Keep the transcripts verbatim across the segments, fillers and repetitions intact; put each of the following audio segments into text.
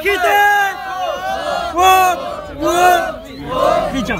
dijiste? ¡Wow! ¡Wow! Ficha.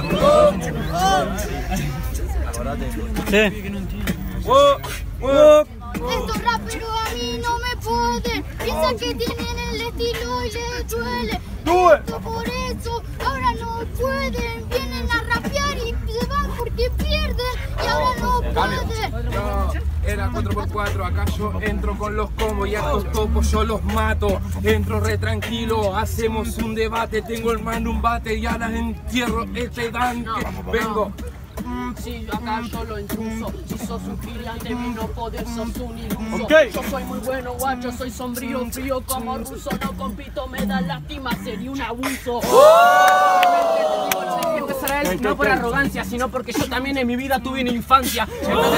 Sí. ¡Wow! ¡Wow! Estos raperos a mí no me pueden. Piensan que tienen el estilo y les duele. Esto por eso ahora no pueden. Vienen a rapear y se van porque pierden. Y ahora no pueden. No, era cuatro por cuatro, acá yo entro con los combos y a estos topos yo los mato. Entro re tranquilo, hacemos un debate. Tengo el mano un bate y ahora entierro este tanque. Vengo. Sí, acá yo lo intruso. Si sos un gigante, vino poder, sos un iluso. Okay. Yo soy muy bueno, guacho, soy sombrío, frío como ruso. No compito, me da lástima, sería un abuso. Oh. Empezará él, no por arrogancia, sino porque yo también en mi vida tuve una infancia.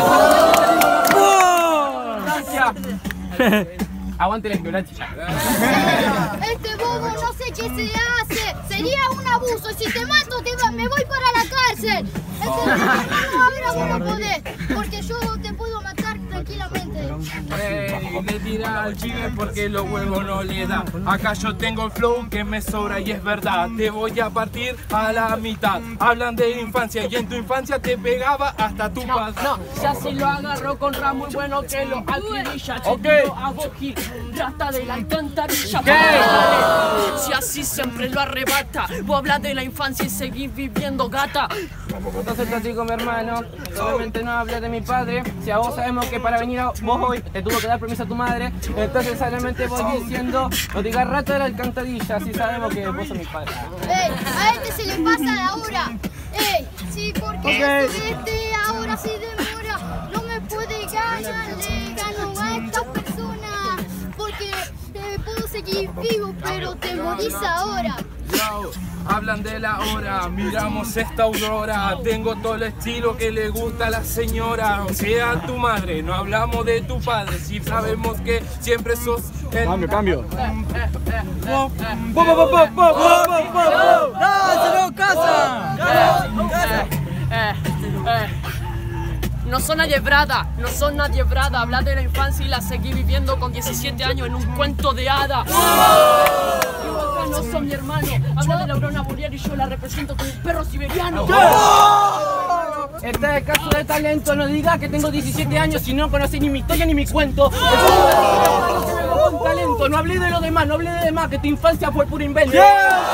Gracias. Aguante la ignorancia. Este bobo no sé qué se hace. Sería un abuso. Si te mato, te va, me voy para la cárcel. Este no, ahora vos no podés. Porque yo te puedo matar tranquilamente. Hey, le tira al chive porque los huevos no le da. Acá yo tengo el flow que me sobra y es verdad. Te voy a partir a la mitad. Hablan de infancia y en tu infancia te pegaba hasta tu padre. No, no, ya si lo agarró con Ram, muy bueno que lo alquililla. Okay. Hago hit, rata de la alcantarilla. ¿Qué? Si así siempre lo arrebata. Vos hablas de la infancia y seguís viviendo gata. Entonces te digo, mi hermano, obviamente no hablé de mi padre. Si a vos sabemos que para venir a vos hoy te tuvo que dar permiso a tu madre, entonces solamente voy diciendo, no digas rata de la alcantarilla, si sabemos que vos sos mi padre. Ey, a este se le pasa la hora. Ey, sí, porque Okay. este ahora sí demora. No me puede ganar, le gano a esta persona. Porque te puedo seguir vivo, pero te morís ahora. Yo, hablan de la hora, miramos esta aurora. Tengo todo el estilo que le gusta a la señora. O sea, tu madre, no hablamos de tu padre. Si sabemos que siempre sos el... Cambio, cambio. ¡Po, po, po, po, po, po, po, po! ¡Dáselo, casa! Eh, eh. No son nadie brada, no son nadie brada. Habla de la infancia y la seguí viviendo con diecisiete años en un cuento de hada. Y vos acá no sos mi hermano. Habla de la Aurora Boreal y yo la represento como un perro siberiano. Este es caso de talento, no digas que tengo diecisiete años si no conoces ni mi historia ni mi cuento. Con talento, no hablé de lo demás, no hablé de demás, que tu infancia fue puro invento. ¡Eh,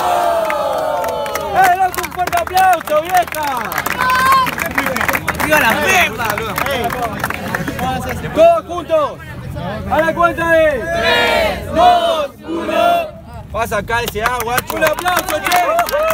loco, un fuerte aplauso, vieja! ¡Viva la pepa! Todos juntos, a la cuenta de tres, dos, uno. Va a sacar ese agua. ¡Un aplauso, che!